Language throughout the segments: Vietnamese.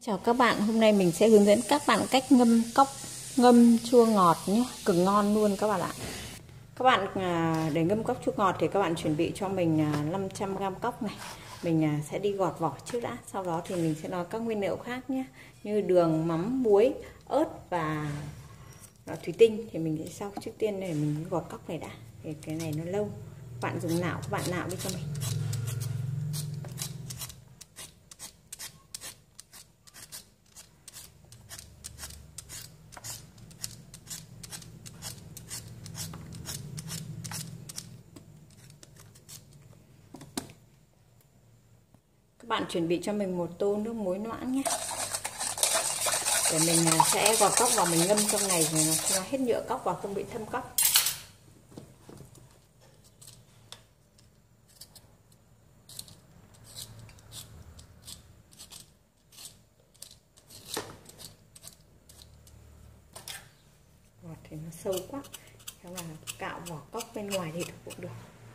Chào các bạn, hôm nay mình sẽ hướng dẫn các bạn cách ngâm cóc, ngâm chua ngọt nhé, cực ngon luôn các bạn ạ. Các bạn để ngâm cóc chua ngọt thì các bạn chuẩn bị cho mình 500g cóc này. Mình sẽ đi gọt vỏ trước đã, sau đó thì mình sẽ nói các nguyên liệu khác nhé, như đường, mắm, muối, ớt và thủy tinh thì mình sẽ sau. Trước tiên để mình gọt cóc này đã, thì cái này nó lâu. Các bạn dùng não, các bạn nạo đi cho mình. Các bạn chuẩn bị cho mình một tô nước muối loãng nhé. Để mình sẽ gọt cóc vào, mình ngâm trong này thì nó hết nhựa cóc và không bị thâm cóc. Gọt thì nó sâu quá, thế là cạo vỏ cóc bên ngoài thì cũng được.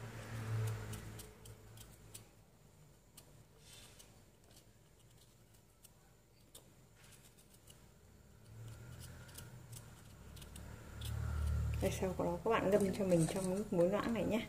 Rồi sau đó các bạn ngâm cho mình trong nước muối loãng này nhé.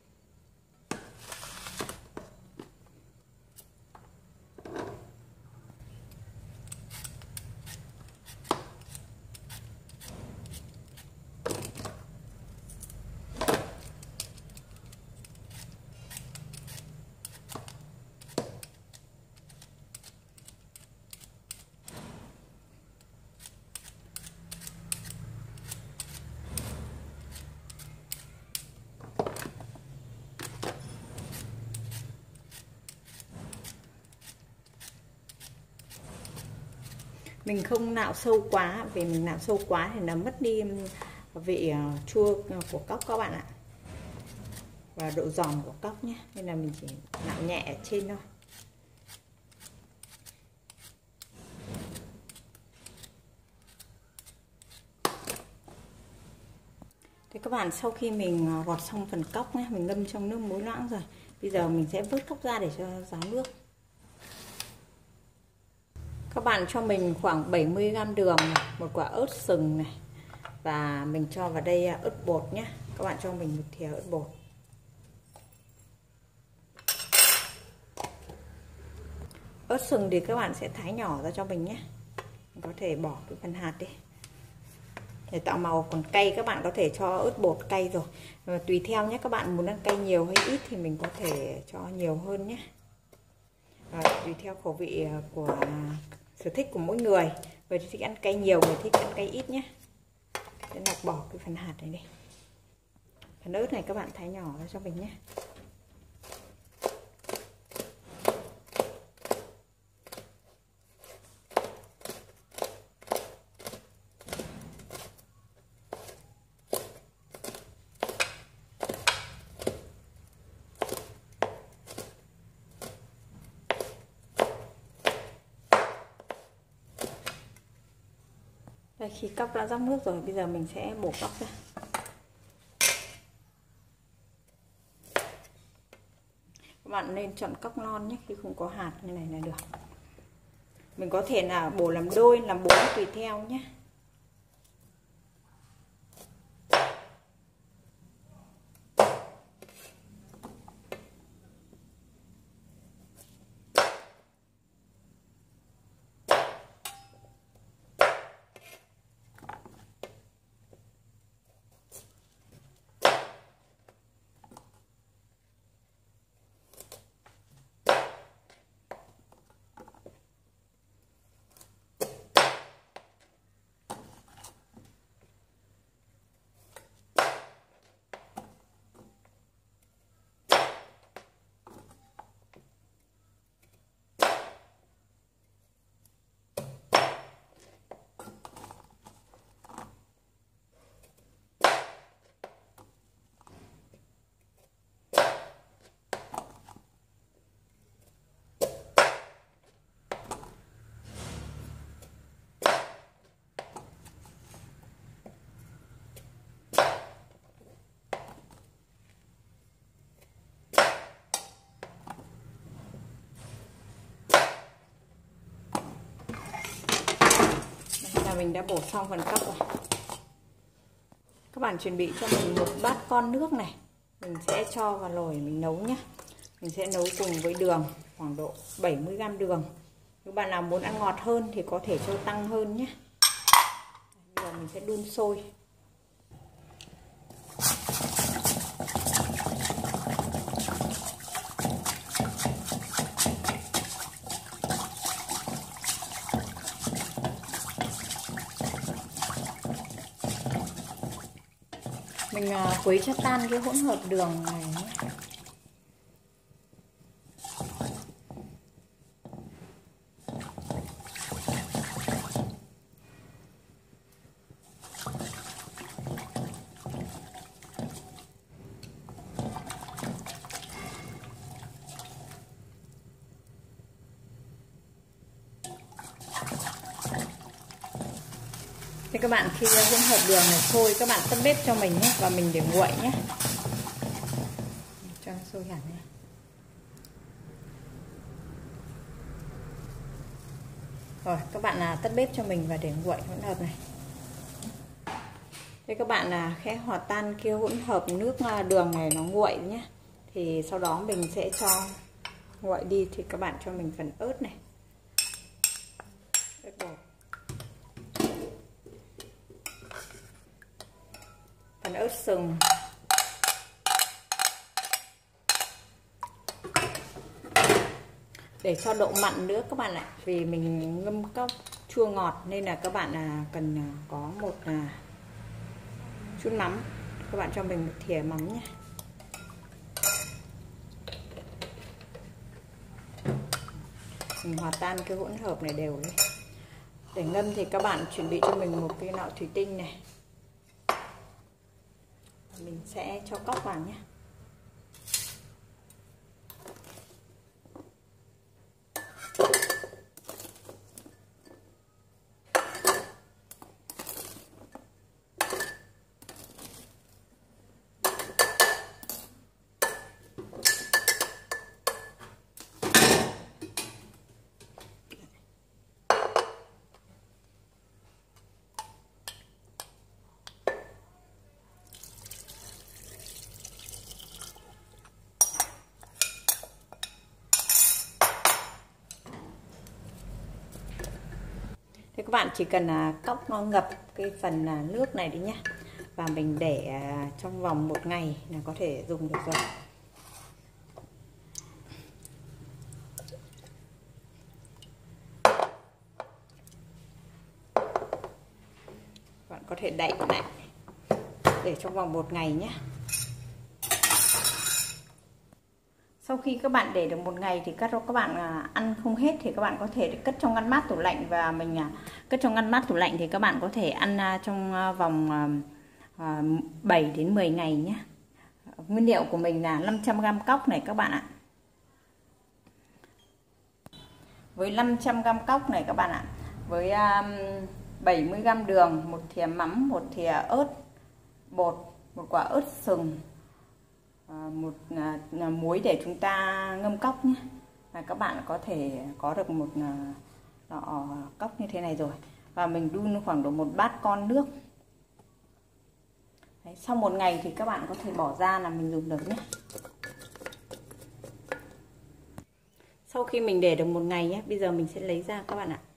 Mình không nạo sâu quá, vì mình nạo sâu quá thì nó mất đi vị chua của cóc các bạn ạ, và độ giòn của cóc nhé, nên là mình chỉ nạo nhẹ ở trên thôi. Thế các bạn, sau khi mình gọt xong phần cóc nhé, mình ngâm trong nước muối loãng rồi, bây giờ mình sẽ vớt cóc ra để cho ráo nước. Các bạn cho mình khoảng 70g đường này, một quả ớt sừng này, và mình cho vào đây ớt bột nhé. Các bạn cho mình một thìa ớt bột. Ớt sừng thì các bạn sẽ thái nhỏ ra cho mình nhé. Mình có thể bỏ cái phần hạt đi để tạo màu. Còn cay các bạn có thể cho ớt bột cay rồi, và tùy theo nhé, các bạn muốn ăn cay nhiều hay ít thì mình có thể cho nhiều hơn nhé. Tùy theo khẩu vị của sở thích của mỗi người. Người thích ăn cay nhiều, người thích ăn cay ít nhé. Sẽ lọc bỏ cái phần hạt này đi. Phần ớt này các bạn thái nhỏ ra cho mình nhé. Đây, khi cóc đã róc nước rồi, bây giờ mình sẽ bổ cóc ra. Các bạn nên chọn cóc non nhé, khi không có hạt như này là được. Mình có thể là bổ làm đôi, làm bốn tùy theo nhé. mình đã bổ xong phần cốc rồi. Các bạn chuẩn bị cho mình một bát con nước này. Mình sẽ cho vào nồi mình nấu nhé. Mình sẽ nấu cùng với đường, khoảng độ 70g đường. Nếu bạn nào muốn ăn ngọt hơn thì có thể cho tăng hơn nhé. Bây giờ mình sẽ đun sôi. Mình quấy cho tan cái hỗn hợp đường này nhé. Thế các bạn, khi hỗn hợp đường này sôi, các bạn tắt bếp cho mình nhé, và mình để nguội nhé, cho nó sôi hẳn này. Rồi các bạn tắt bếp cho mình và để nguội hỗn hợp này. Thế các bạn khẽ hòa tan kia hỗn hợp nước đường này nó nguội nhé. Thì sau đó mình sẽ cho nguội đi thì các bạn cho mình phần ớt này, ớt bột, phần ớt sừng, để cho độ mặn nữa các bạn ạ. Vì mình ngâm cốc chua ngọt nên là các bạn cần có một chút mắm. Các bạn cho mình một thìa mắm nhé. Mình hòa tan cái hỗn hợp này đều lên. Để ngâm thì các bạn chuẩn bị cho mình một cái nọ thủy tinh này. Mình sẽ cho cốc vào nhé. Thế các bạn chỉ cần cốc nó ngập cái phần nước này đi nhé. Và mình để trong vòng 1 ngày là có thể dùng được rồi. Bạn có thể đậy lại để trong vòng 1 ngày nhé. Sau khi các bạn để được 1 ngày thì các bạn ăn không hết thì các bạn có thể cất trong ngăn mát tủ lạnh, và mình cất trong ngăn mát tủ lạnh thì các bạn có thể ăn trong vòng 7 đến 10 ngày nhé. Nguyên liệu của mình là 500g cóc này các bạn ạ. Với 500g cóc này các bạn ạ, với 70g đường, 1 thìa mắm, 1 thìa ớt bột, 1 quả ớt sừng, một muối để chúng ta ngâm cốc nhé. Và các bạn có thể có được một lọ cốc như thế này rồi. Và mình đun khoảng độ 1 bát con nước. Đấy, sau 1 ngày thì các bạn có thể bỏ ra là mình dùng được nhé. Sau khi mình để được 1 ngày nhé, bây giờ mình sẽ lấy ra các bạn ạ.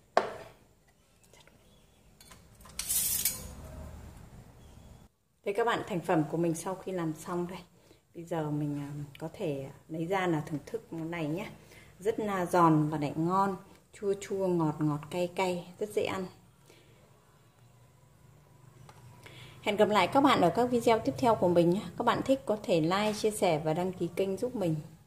Đây các bạn, thành phẩm của mình sau khi làm xong đây. Bây giờ mình có thể lấy ra là thưởng thức món này nhé. Rất là giòn và lại ngon, chua chua ngọt ngọt cay cay, rất dễ ăn. Hẹn gặp lại các bạn ở các video tiếp theo của mình nhé. Các bạn thích có thể like, chia sẻ và đăng ký kênh giúp mình.